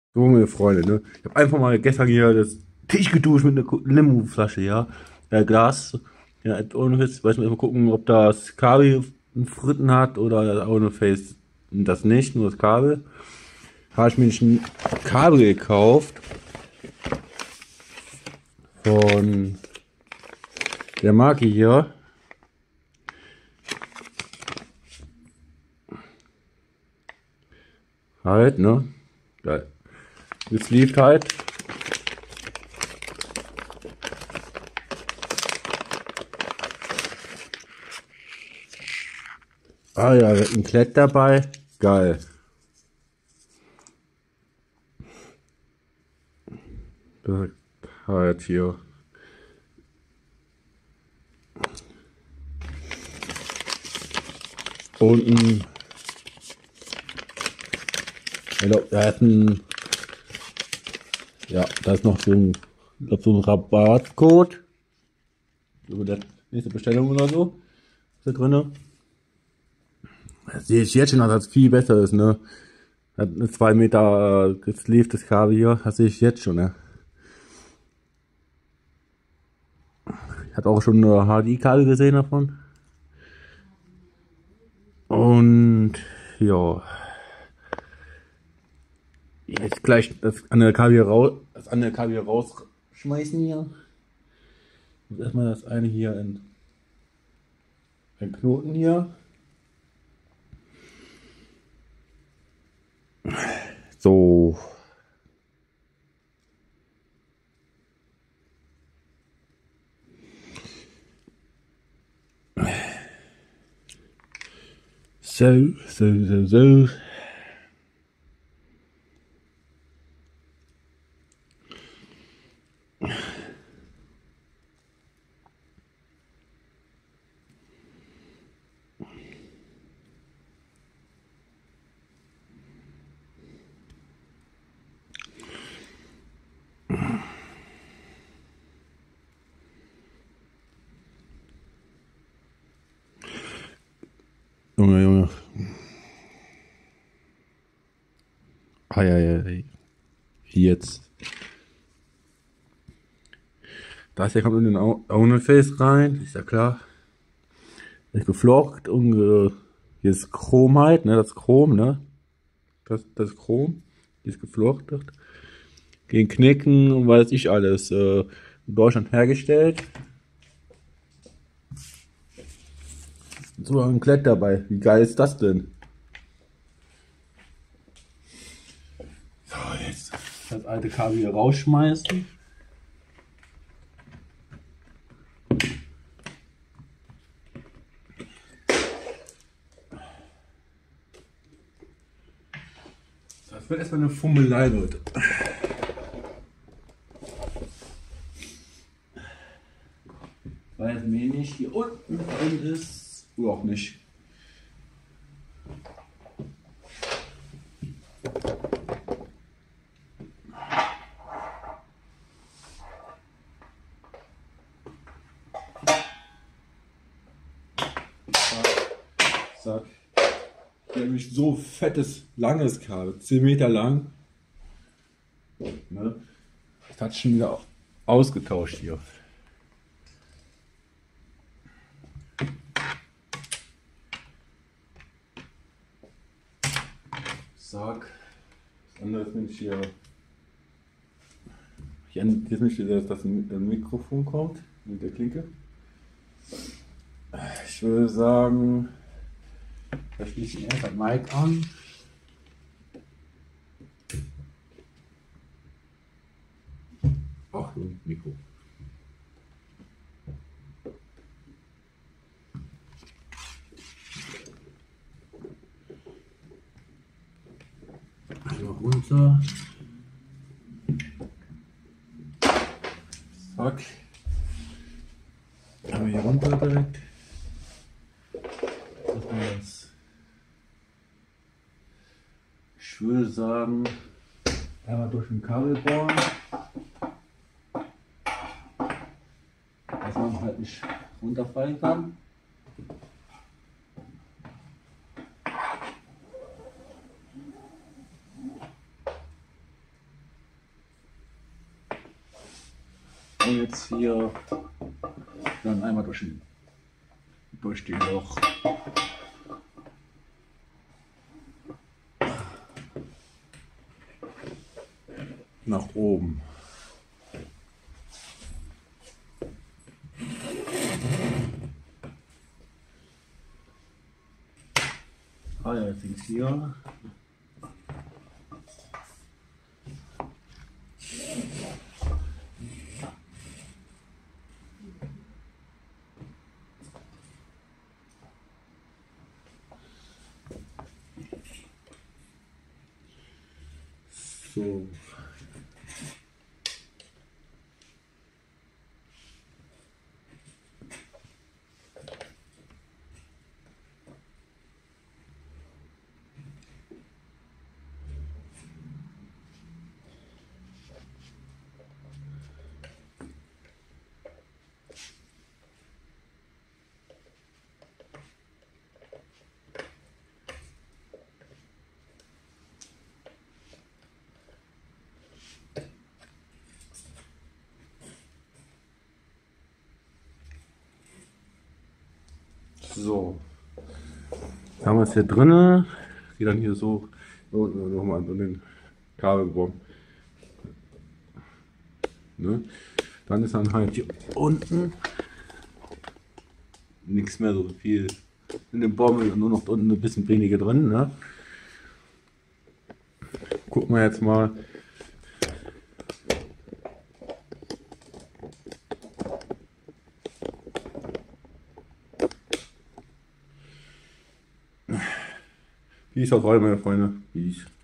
So, meine Freunde, ne? Ich habe einfach mal gestern hier das Tisch geduscht mit einer Limo-Flasche, ja? Glas. Ja, ohne Witz, weiß mal gucken, ob das Kabel einen Fritten hat oder ohne Face das nicht, nur das Kabel. Habe ich mir ein Kabel gekauft von der Marke hier. Halt, ne? Geil. Jetzt lief halt. Ah ja, ein Klett dabei. Geil. Halt hier. Unten. Da ist ein, ja, da ist noch so ein Rabattcode. Über der nächste Bestellung oder so. Ist da drinne. Das sehe ich jetzt schon, dass das viel besser ist, ne? Hat eine 2 Meter gesleevedes Kabel hier. Das sehe ich jetzt schon, ne? Ich hatte auch schon eine HDI-Kabel gesehen davon. Und ja, jetzt gleich das andere Kabel hier rausschmeißen hier. Und erstmal das eine hier in den Knoten hier. So. So. Junge. Ah, ja. Jetzt. Das hier kommt in den Augenface rein, ist ja klar. Ist geflocht und hier ist Chrom halt, ne? Das Chrom, ne? Das Chrom. Die ist geflochten. Gegen Knicken und weiß ich alles. In Deutschland hergestellt. So ein Klett dabei. Wie geil ist das denn? So, jetzt das alte Kabel hier rausschmeißen. Das wird erstmal eine Fummelei, Leute. Weil es mir nicht hier unten drin ist. Oder auch nicht. Zack. Hier habe ich so fettes, langes Kabel. 10 Meter lang. Ne? Das hat schon wieder ausgetauscht hier. Zack. Das andere ist nämlich hier. Hier ist nämlich, dass das Mikrofon kommt mit der Klinke. Ich würde sagen, da schließe ich erst das Mic an. Achtung, Mikro. Einmal runter. Zack. Haben wir hier runter direkt. Ich würde sagen, einmal durch den Kabel bohren. Dass man halt nicht runterfallen kann. Und jetzt hier dann einmal durch den Loch. Nach oben. Ah ja, jetzt links hier. So. So, jetzt haben wir es hier drinnen, die dann hier so nochmal so den Kabelbaum. Ne? Dann ist dann halt hier unten nichts mehr so viel in dem Baum, nur noch unten ein bisschen weniger drin. Ne? Gucken wir jetzt mal. Peace out rein, meine Freunde. Peace.